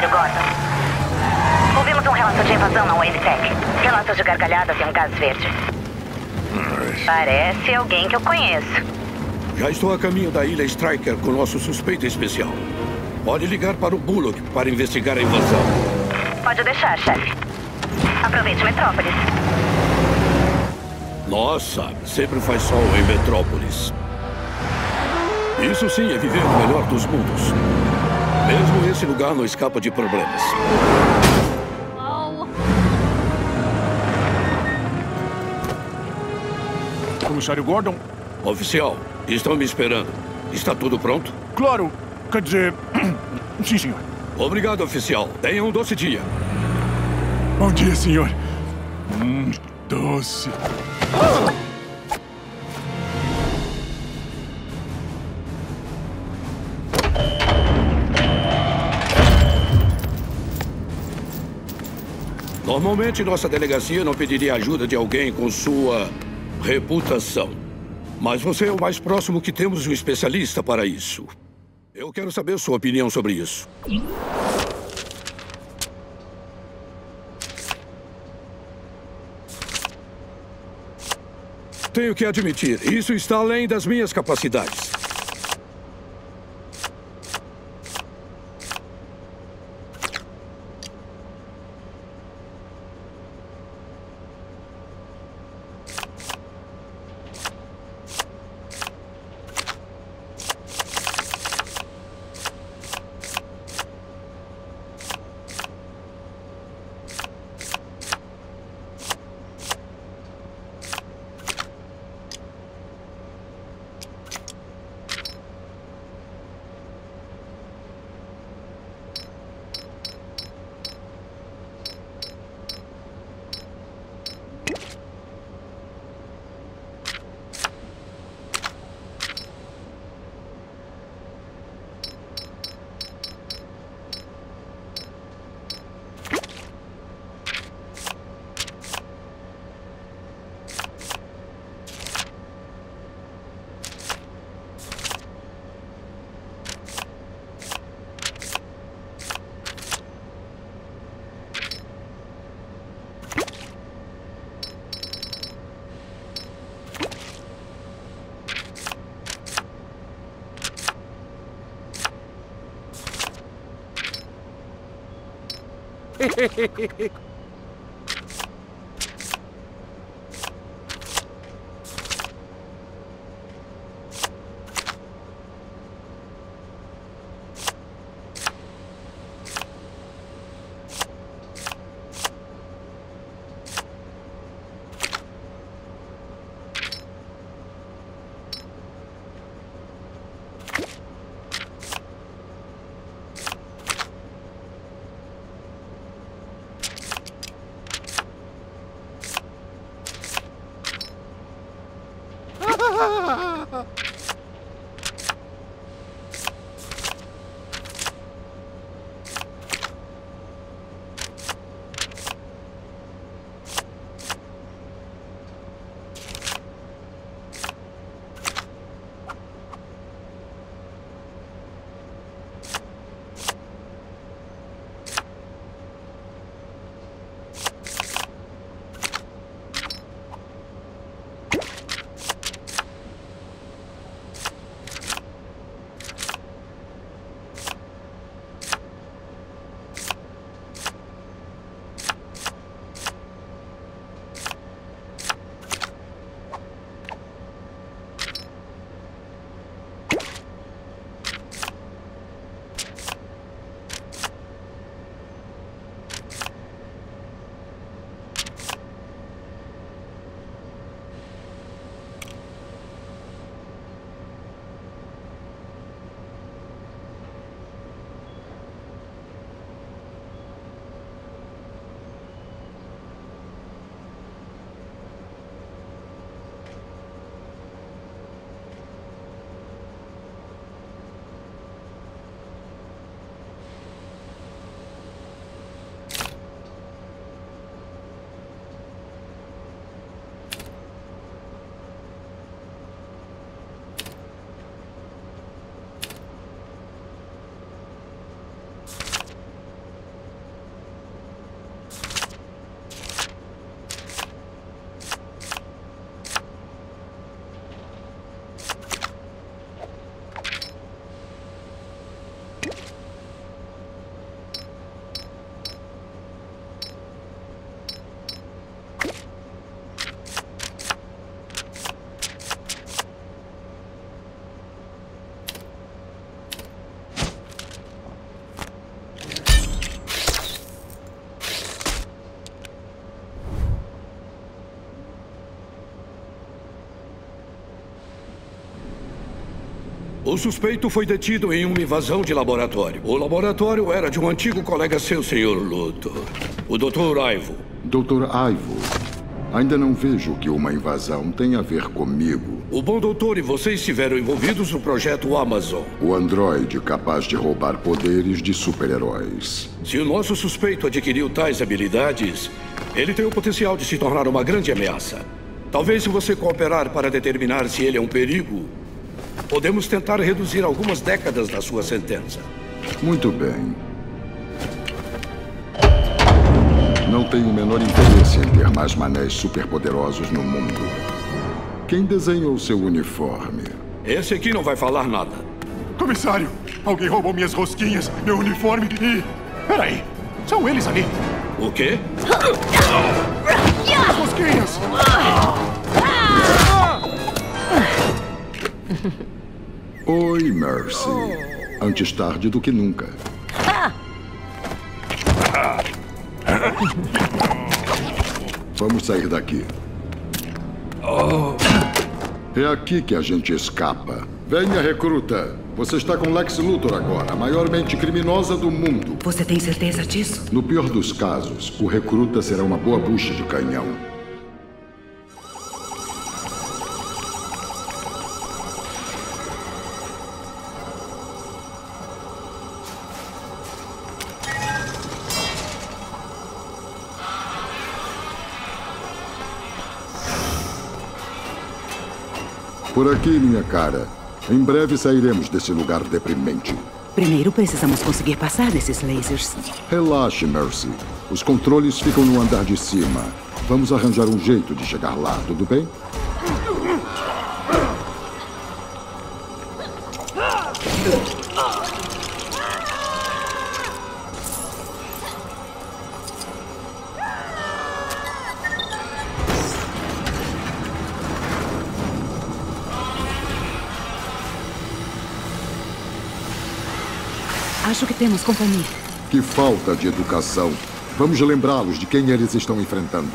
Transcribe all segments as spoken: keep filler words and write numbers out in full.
Gordon. Ouvimos um relato de invasão na Wavesec. Relatos de gargalhadas e um gás verde. Parece alguém que eu conheço. Já estou a caminho da ilha Striker com nosso suspeito especial. Pode ligar para o Bullock para investigar a invasão. Pode deixar, chefe. Aproveite Metrópolis. Nossa, sempre faz sol em Metrópolis. Isso sim é viver no melhor dos mundos. Mesmo esse lugar não escapa de problemas. Comissário Gordon? Oficial, estão me esperando. Está tudo pronto? Claro. Quer dizer... Sim, senhor. Obrigado, oficial. Tenha um doce dia. Bom dia, senhor. Hum, doce. Ah! Normalmente, nossa delegacia não pediria ajuda de alguém com sua reputação. Mas você é o mais próximo que temos de um especialista para isso. Eu quero saber sua opinião sobre isso. Tenho que admitir, isso está além das minhas capacidades. O suspeito foi detido em uma invasão de laboratório. O laboratório era de um antigo colega seu, senhor Luthor. O doutor Ivo. doutor Ivo, ainda não vejo que uma invasão tem a ver comigo. O bom doutor e você estiveram envolvidos no projeto Amazon. O androide capaz de roubar poderes de super-heróis. Se o nosso suspeito adquiriu tais habilidades, ele tem o potencial de se tornar uma grande ameaça. Talvez, se você cooperar para determinar se ele é um perigo, podemos tentar reduzir algumas décadas da sua sentença. Muito bem. Não tenho o menor interesse em ter mais manés superpoderosos no mundo. Quem desenhou seu uniforme? Esse aqui não vai falar nada. Comissário, alguém roubou minhas rosquinhas, meu uniforme e... Peraí, são eles ali. O quê? As rosquinhas! Oi, Mercy. Antes tarde do que nunca. Vamos sair daqui. É aqui que a gente escapa. Venha, recruta. Você está com Lex Luthor agora, a maior mente criminosa do mundo. Você tem certeza disso? No pior dos casos, o recruta será uma boa bucha de canhão. Por aqui, minha cara. Em breve sairemos desse lugar deprimente. Primeiro precisamos conseguir passar desses lasers. Relaxe, Mercy. Os controles ficam no andar de cima. Vamos arranjar um jeito de chegar lá, tudo bem? Acho que temos companhia. Que falta de educação. Vamos lembrá-los de quem eles estão enfrentando.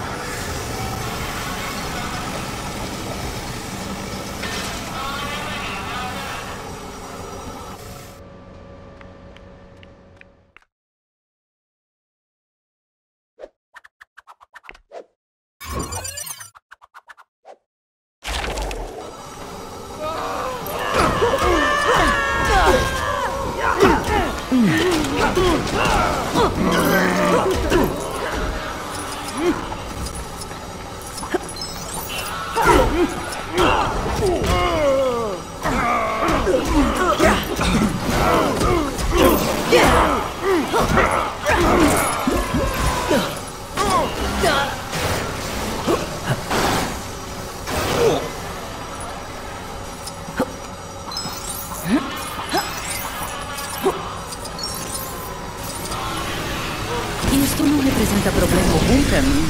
Isto não representa problema algum pra mim.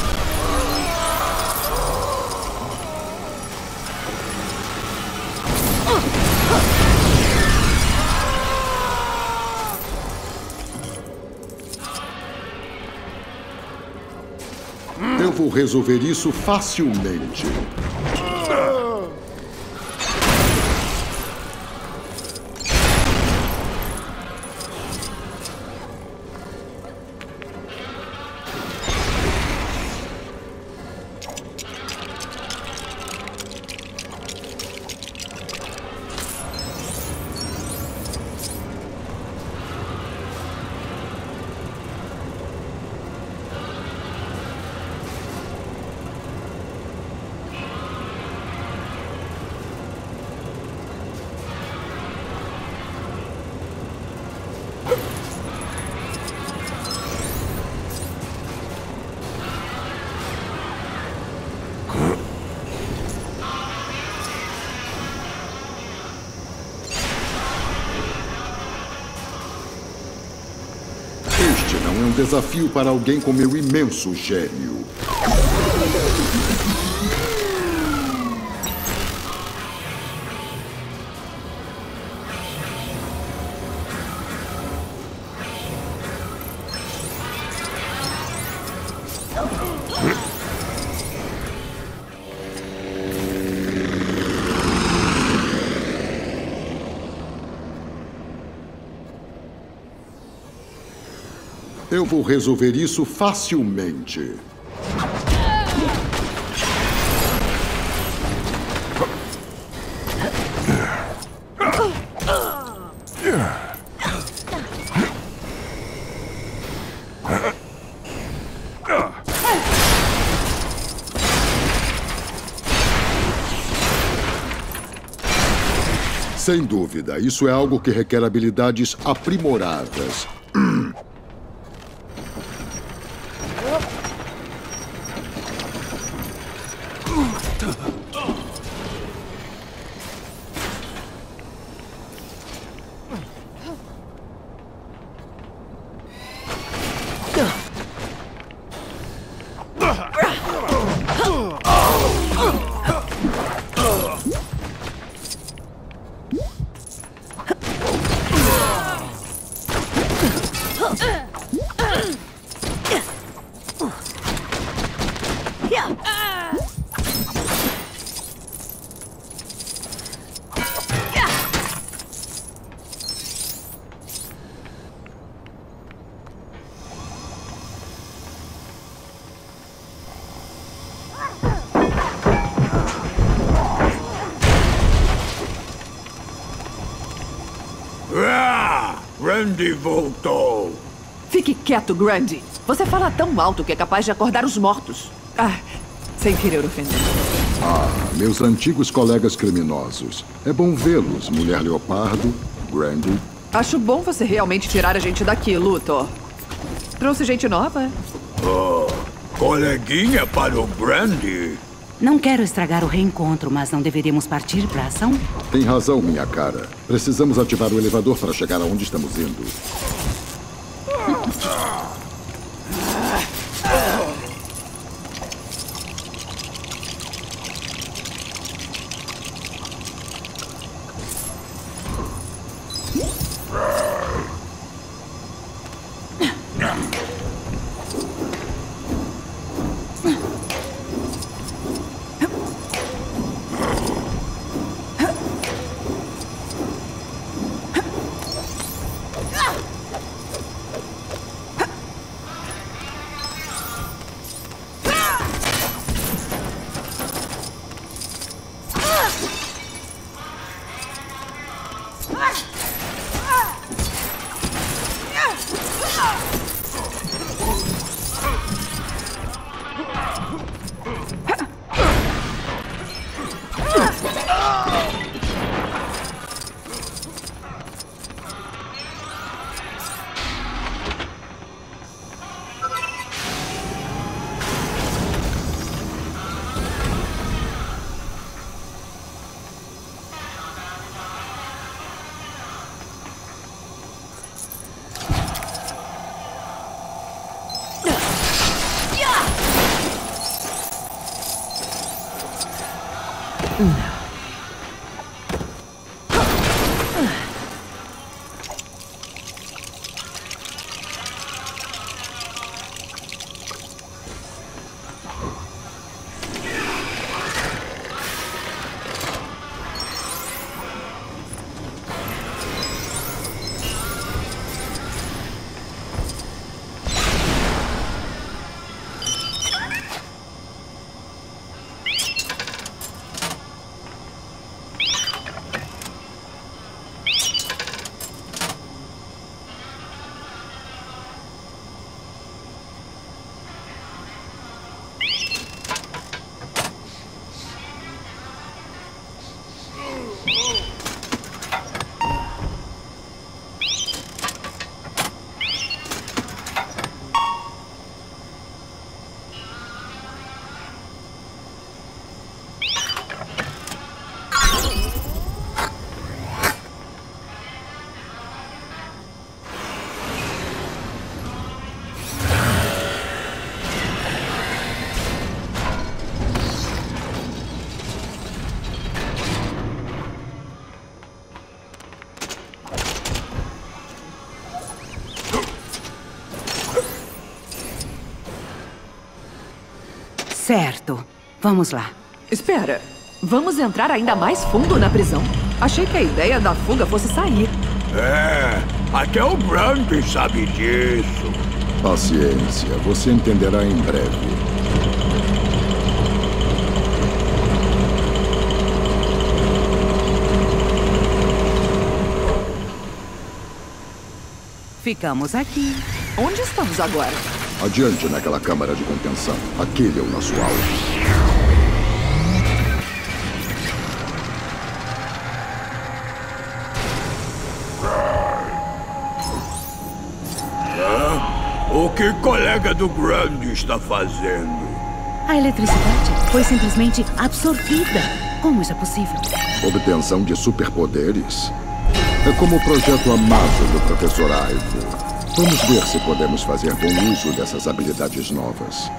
Eu vou resolver isso facilmente. Este não é um desafio para alguém com meu imenso gênio. Eu vou resolver isso facilmente. Sem dúvida, isso é algo que requer habilidades aprimoradas. Grandy voltou. Fique quieto, Grandy. Você fala tão alto que é capaz de acordar os mortos. Ah, sem querer ofender. Ah, meus antigos colegas criminosos. É bom vê-los, Mulher Leopardo, Grandy. Acho bom você realmente tirar a gente daqui, Luthor. Trouxe gente nova? Oh, coleguinha para o Grandy. Não quero estragar o reencontro, mas não deveríamos partir para a ação? Tem razão, minha cara. Precisamos ativar o elevador para chegar aonde estamos indo. Certo. Vamos lá. Espera. Vamos entrar ainda mais fundo na prisão? Achei que a ideia da fuga fosse sair. É, até o Grandy sabe disso. Paciência, você entenderá em breve. Ficamos aqui. Onde estamos agora? Adiante naquela câmara de contenção. Aquele é o nosso alvo. O que o colega do Grundy está fazendo? A eletricidade foi simplesmente absorvida. Como isso é possível? Obtenção de superpoderes? É como o projeto Amazo do professor Ivo. Vamos ver se podemos fazer bom uso dessas habilidades novas.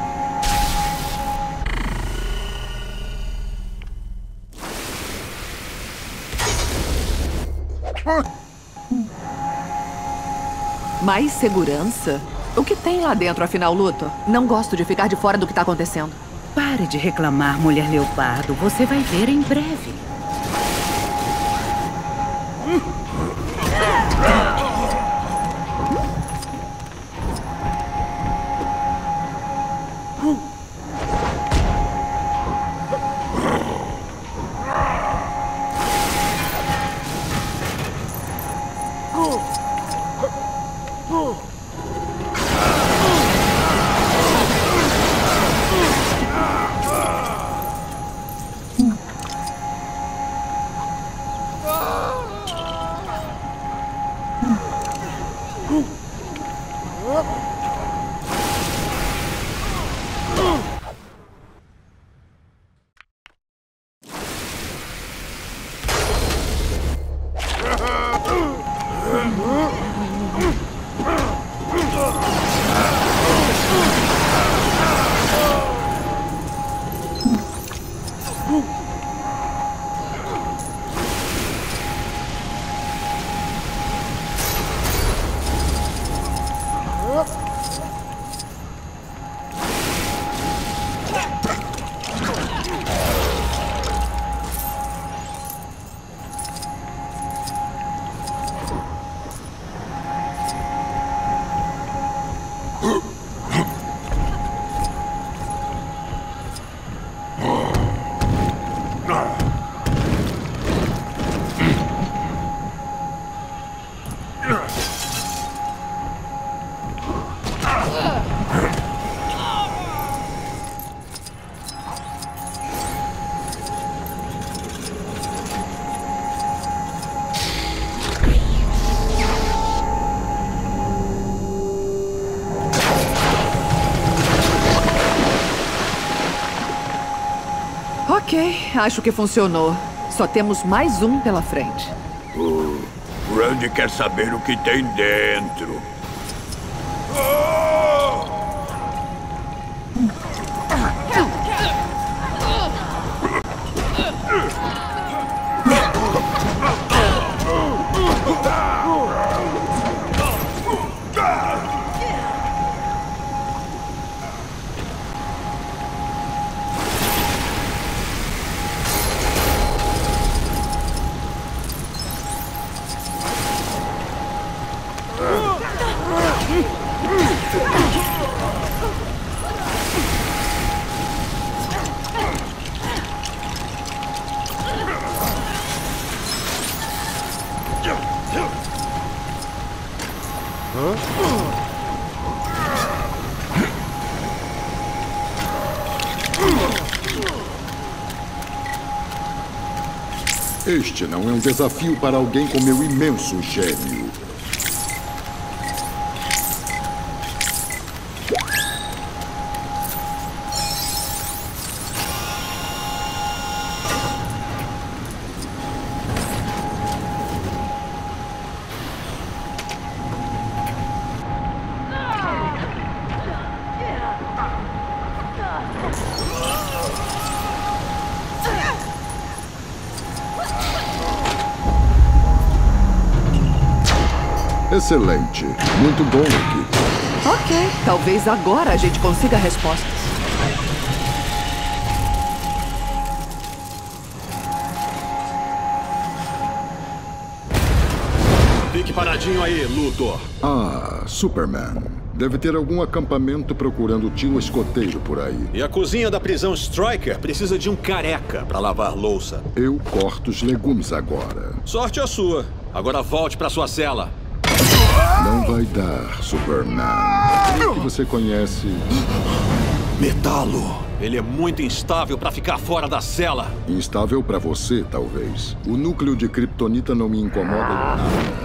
Mais segurança? O que tem lá dentro, afinal, Luthor? Não gosto de ficar de fora do que tá acontecendo. Pare de reclamar, Mulher Leopardo. Você vai ver em breve. Ok, acho que funcionou. Só temos mais um pela frente. O Grundy quer saber o que tem dentro. Este não é um desafio para alguém com meu imenso gênio. Excelente. Muito bom, equipe. Ok, talvez agora a gente consiga respostas. Fique paradinho aí, Luthor. Ah, Superman. Deve ter algum acampamento procurando o tio escoteiro por aí. E a cozinha da prisão Striker precisa de um careca para lavar louça. Eu corto os legumes agora. Sorte a sua. Agora volte para sua cela. Não vai dar, Superman. O que você conhece? Metalo. Ele é muito instável para ficar fora da cela. Instável para você, talvez. O núcleo de kryptonita não me incomoda em nada.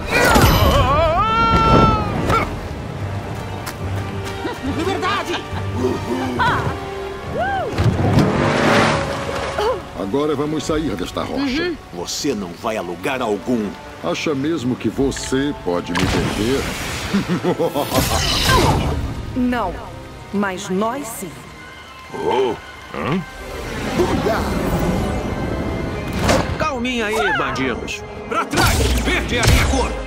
Liberdade! Agora vamos sair desta rocha. Uhum. Você não vai a lugar algum. Acha mesmo que você pode me vender? Não, mas nós sim. Oh. Hã? Calminha aí, bandidos. Pra trás! Verde é a minha cor!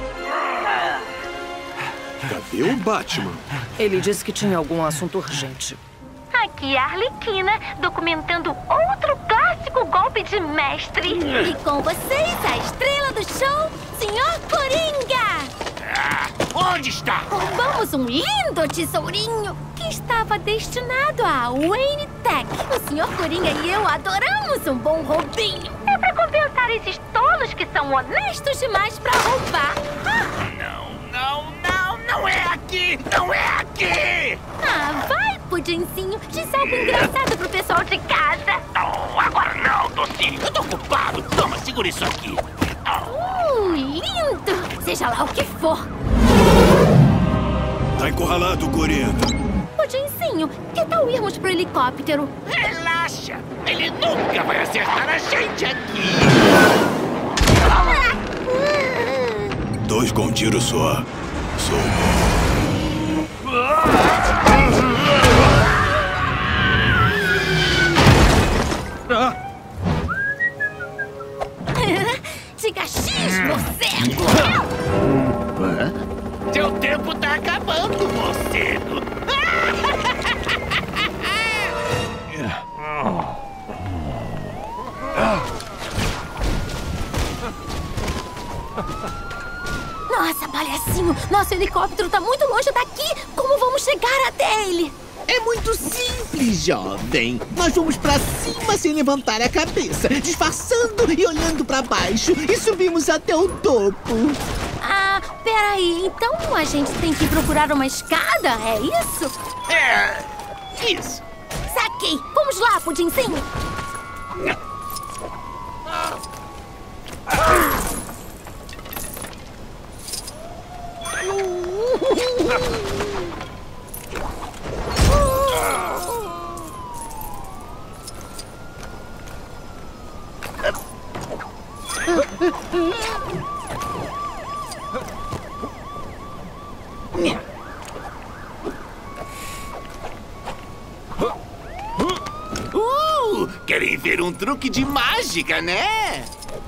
Cadê o Batman? Ele disse que tinha algum assunto urgente. Aqui é a Arlequina, documentando outro clássico golpe de mestre. E com vocês, a estrela do show, senhor Coringa! Ah, onde está? Roubamos um lindo tesourinho que estava destinado a Wayne Tech. O senhor Coringa e eu adoramos um bom roubinho. É pra compensar esses tolos que são honestos demais pra roubar. Não, não, não, não é aqui! Não é aqui! Ah, vai, Pudinzinho. Diz algo engraçado pro pessoal de casa. Não, agora não, Docinho. Eu tô ocupado. Toma, segura isso aqui. Uh, lindo! Seja lá o que for. Tá encurralado, Coringa. Pudinzinho, que tal irmos pro helicóptero? Relaxa! Ele nunca vai acertar a gente aqui! Ah, Dois com um tiro só. Sou ah. Diga X, morcego! Hã? Seu tempo tá acabando, morcego! Nossa, palhacinho! Nosso helicóptero tá muito longe daqui! Como vamos chegar até ele? É muito simples, jovem. Nós vamos pra cima sem levantar a cabeça, disfarçando e olhando pra baixo, e subimos até o topo. Ah, peraí. Então a gente tem que procurar uma escada, é isso? É, isso. Saquei. Vamos lá, Pudinzinho. Uh, querem ver um truque de mágica, né?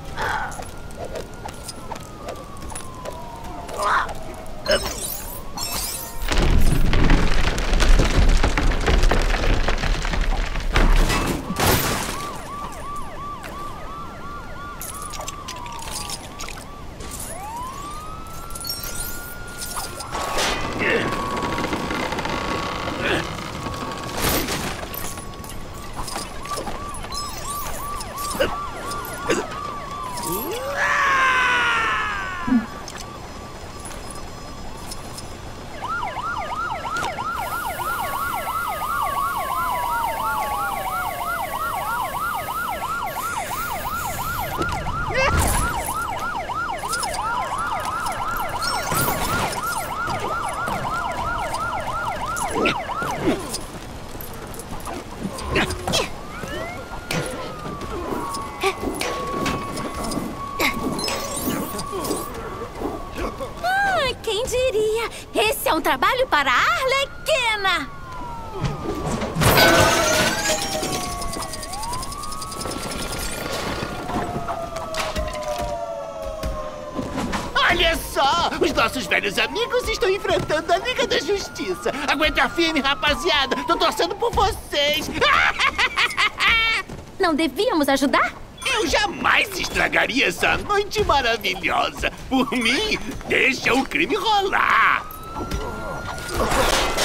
Ah, quem diria? Esse é um trabalho para a Arlequina! Olha só! Os nossos velhos amigos estão enfrentando a Liga da Justiça. Aguenta firme, rapaziada! Tô torcendo por vocês! Não devíamos ajudar? Eu jamais estragaria essa noite maravilhosa. Por mim, deixa o crime rolar.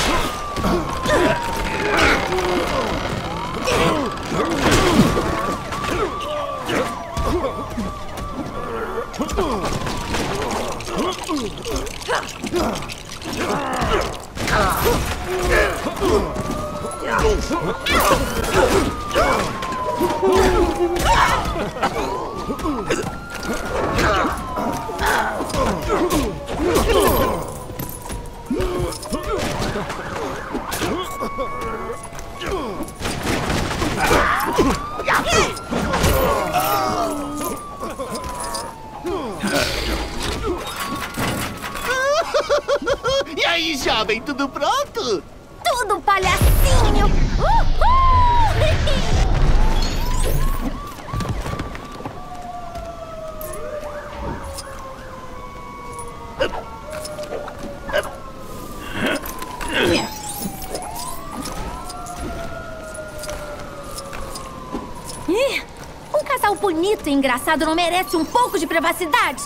E aí, jovem, tudo pronto? Tudo, palhacinho! Uhul! Ih, um casal bonito e engraçado não merece um pouco de privacidade?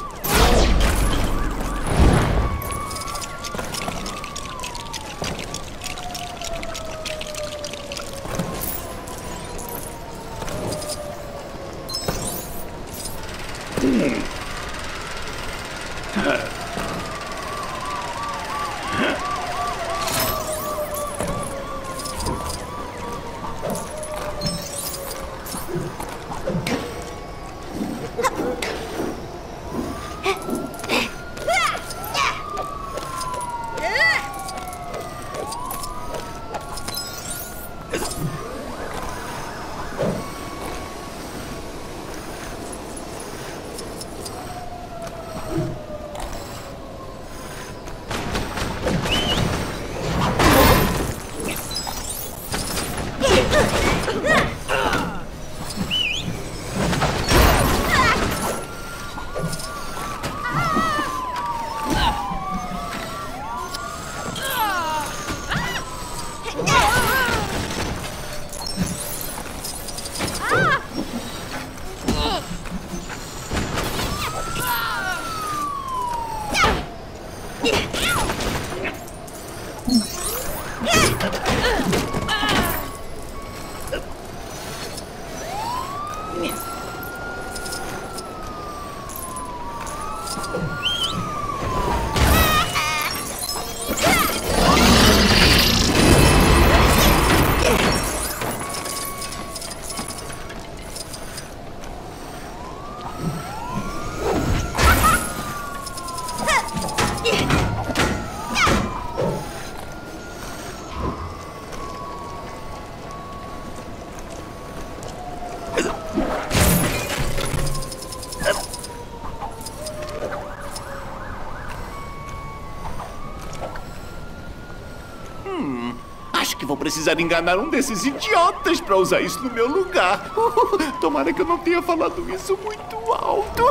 Hum, acho que vou precisar enganar um desses idiotas pra usar isso no meu lugar. Tomara que eu não tenha falado isso muito alto.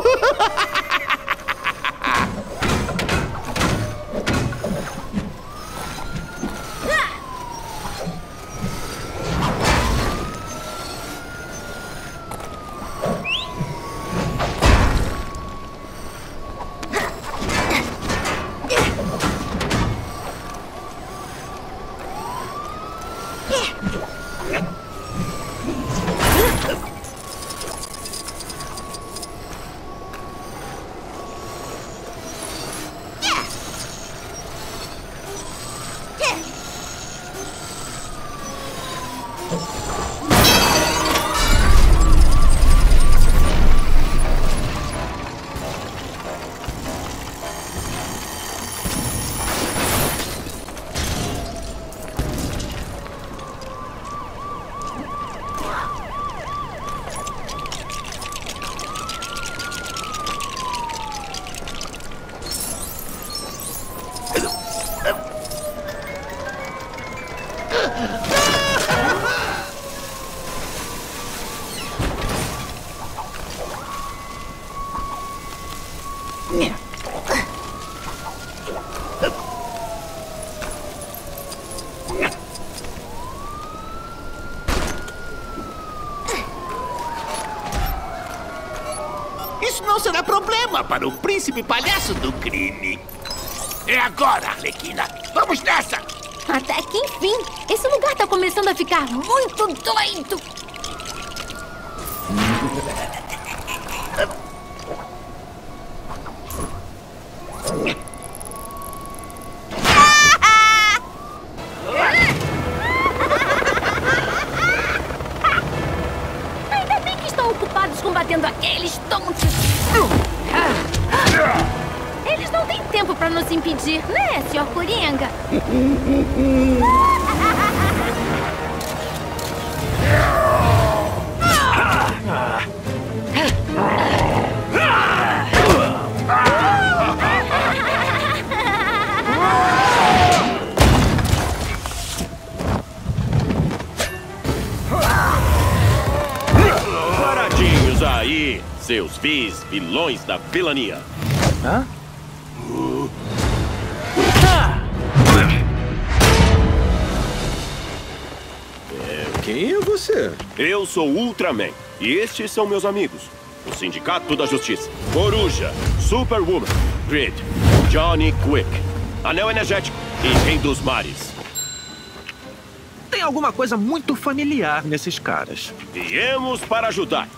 Isso não será problema para o príncipe palhaço do crime. É agora, Arlequina. Vamos nessa! Até que enfim, esse lugar tá começando a ficar muito doido. Ainda bem que estão ocupados combatendo aqueles tontos. Eles não têm tempo pra nos impedir, né, senhor Coringa? Paradinhos aí, seus vis, vilões da vilania. Hã? É, quem é você? Eu sou o Ultraman e estes são meus amigos. O Sindicato da Justiça, Coruja, Superwoman, Grid, Johnny Quick, Anel Energético e Rei dos Mares. Tem alguma coisa muito familiar nesses caras. Viemos para ajudar.